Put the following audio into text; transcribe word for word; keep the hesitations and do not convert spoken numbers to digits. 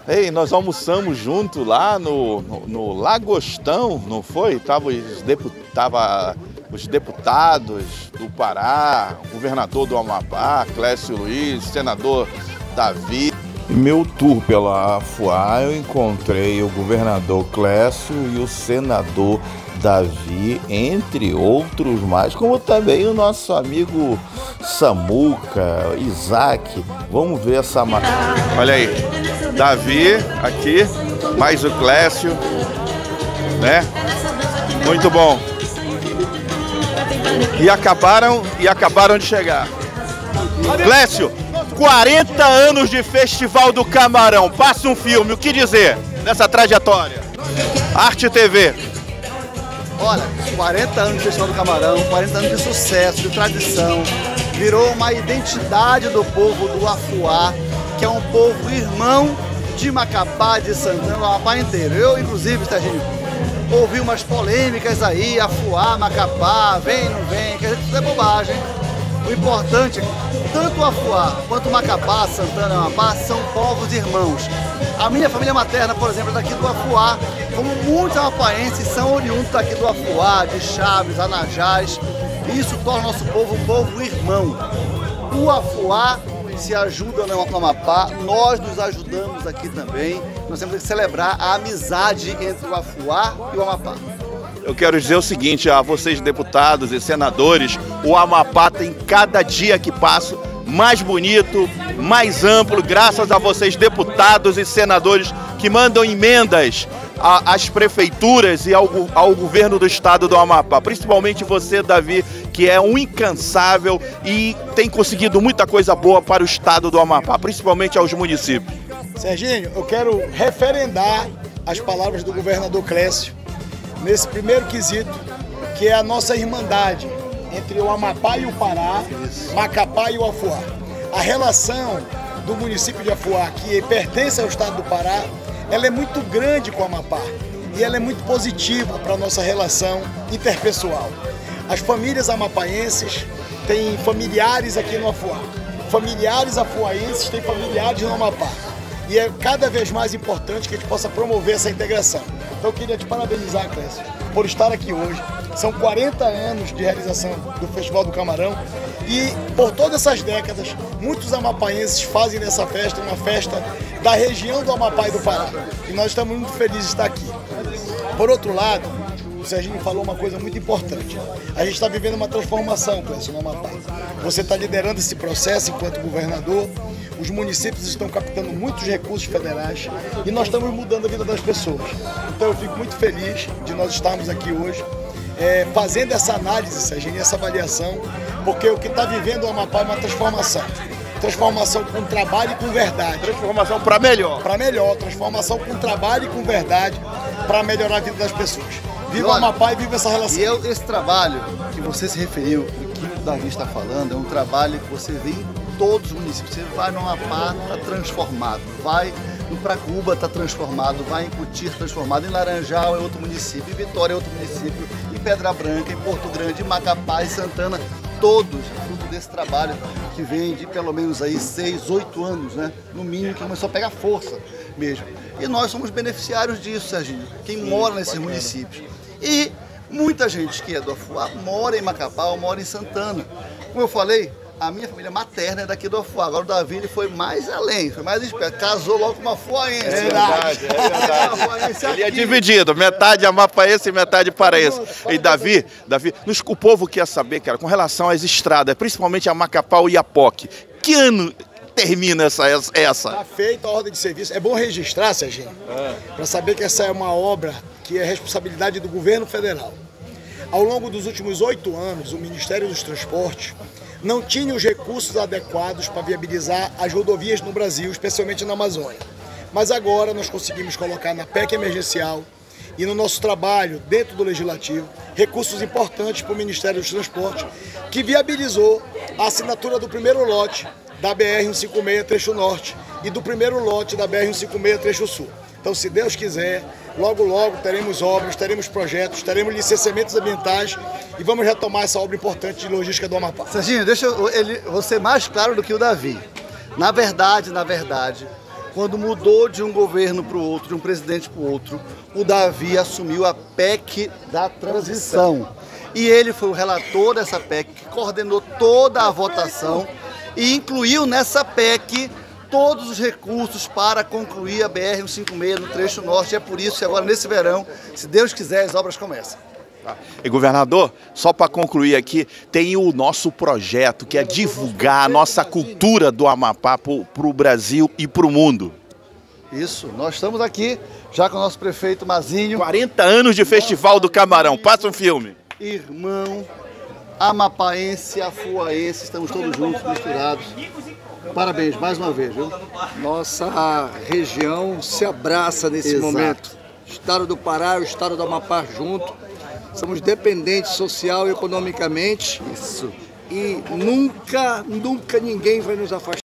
Ei, nós almoçamos junto lá no, no, no Lagostão, não foi? Tava os, depu, tava os deputados do Pará, o governador do Amapá, Clécio Luiz, senador Davi. Em meu tour pela Afuá, eu encontrei o governador Clécio e o senador Davi, entre outros mais, como também o nosso amigo Samuca, Isaac. Vamos ver essa matéria. Olha aí, Davi aqui, mais o Clécio, né? Muito bom. E acabaram, e acabaram de chegar. Clécio, quarenta anos de Festival do Camarão. Passa um filme, o que dizer nessa trajetória? Arte T V. Olha, quarenta anos de Festival do Camarão, quarenta anos de sucesso, de tradição. Virou uma identidade do povo do Afuá, que é um povo irmão de Macapá, de Santana, do Amapá inteiro. Eu, inclusive, Serginho, ouvi umas polêmicas aí, Afuá, Macapá, vem, não vem, quer dizer, isso é bobagem. O importante é que tanto o Afuá quanto o Macapá, Santana e Amapá são povos irmãos. A minha família materna, por exemplo, é daqui do Afuá, como muitos amapaenses são oriundos daqui do Afuá, de Chaves, Anajás. Isso torna o nosso povo um povo irmão. O Afuá se ajuda no Amapá, nós nos ajudamos aqui também. Nós temos que celebrar a amizade entre o Afuá e o Amapá. Eu quero dizer o seguinte a vocês, deputados e senadores: o Amapá tem cada dia que passa mais bonito, mais amplo, graças a vocês, deputados e senadores, que mandam emendas às prefeituras e ao, ao governo do estado do Amapá. Principalmente você, Davi, que é um incansável e tem conseguido muita coisa boa para o estado do Amapá, principalmente aos municípios. Serginho, eu quero referendar as palavras do governador Clécio nesse primeiro quesito, que é a nossa irmandade entre o Amapá e o Pará, Macapá e o Afuá. A relação do município de Afuá, que pertence ao estado do Pará, ela é muito grande com o Amapá e ela é muito positiva para a nossa relação interpessoal. As famílias amapaenses têm familiares aqui no Afuá, familiares afuaenses têm familiares no Amapá. E é cada vez mais importante que a gente possa promover essa integração. Então eu queria te parabenizar, Clécio, por estar aqui hoje. São quarenta anos de realização do Festival do Camarão e por todas essas décadas, muitos amapaenses fazem dessa festa uma festa da região do Amapá e do Pará. E nós estamos muito felizes de estar aqui. Por outro lado, o Serginho falou uma coisa muito importante. A gente está vivendo uma transformação, Clécio, no Amapá. Você está liderando esse processo enquanto governador. Os municípios estão captando muitos recursos federais e nós estamos mudando a vida das pessoas. Então eu fico muito feliz de nós estarmos aqui hoje é, fazendo essa análise, Serginho, essa avaliação, porque o que está vivendo o Amapá é uma transformação. Transformação com trabalho e com verdade. Transformação para melhor. Para melhor, transformação com trabalho e com verdade para melhorar a vida das pessoas. Viva o Amapá e viva essa relação. E eu, esse trabalho que você se referiu, que o Davi está falando, é um trabalho que você vê em todos os municípios. Você vai no Amapá, está transformado. Vai no Pracuba, está transformado. Vai em Cutir, transformado. Em Laranjal é outro município. Em Vitória é outro município. Em Pedra Branca, em Porto Grande, em Macapá, em Santana. Todos fruto desse trabalho que vem de pelo menos aí seis, oito anos, né? No mínimo, que começou a pegar força mesmo. E nós somos beneficiários disso, Serginho. Quem Sim, mora nesses bacana. municípios. E muita gente que é do Afuá mora em Macapá ou mora em Santana. Como eu falei, a minha família materna é daqui do Afuá. Agora o Davi ele foi mais além, foi mais esperto. Casou logo com uma afuaense. É verdade, é verdade. Ele é dividido, metade amapaense e metade paraense. E Davi, Davi, o povo quer saber, cara, com relação às estradas, principalmente a Macapá e Iapoque. Que ano termina essa? essa? Está feita a ordem de serviço. É bom registrar, Serginho, é. para saber que essa é uma obra que é responsabilidade do governo federal. Ao longo dos últimos oito anos, o Ministério dos Transportes não tinha os recursos adequados para viabilizar as rodovias no Brasil, especialmente na Amazônia. Mas agora nós conseguimos colocar na P E C emergencial e no nosso trabalho dentro do Legislativo recursos importantes para o Ministério dos Transportes, que viabilizou a assinatura do primeiro lote da B R cento e cinquenta e seis trecho norte e do primeiro lote da B R cento e cinquenta e seis trecho sul. Então, se Deus quiser, logo, logo teremos obras, teremos projetos, teremos licenciamentos ambientais e vamos retomar essa obra importante de logística do Amapá. Serginho, deixa eu ele, você mais claro do que o Davi. Na verdade, na verdade, quando mudou de um governo para o outro, de um presidente para o outro, o Davi assumiu a P E C da transição. E ele foi o relator dessa P E C, que coordenou toda a votação e incluiu nessa P E C todos os recursos para concluir a B R cento e cinquenta e seis no trecho norte. É por isso que agora, nesse verão, se Deus quiser, as obras começam. E governador, só para concluir aqui, tem o nosso projeto que é divulgar a nossa cultura do Amapá para o Brasil e para o mundo. Isso, nós estamos aqui já com o nosso prefeito Mazinho. quarenta anos de Festival do Camarão, passa um filme. Irmão, amapaense, afuaense, estamos todos juntos, misturados. Parabéns mais uma vez, viu? Nossa região se abraça nesse Exato. momento. Estado do Pará e o estado do Amapá junto. Somos dependentes social e economicamente. Isso. E nunca, nunca ninguém vai nos afastar.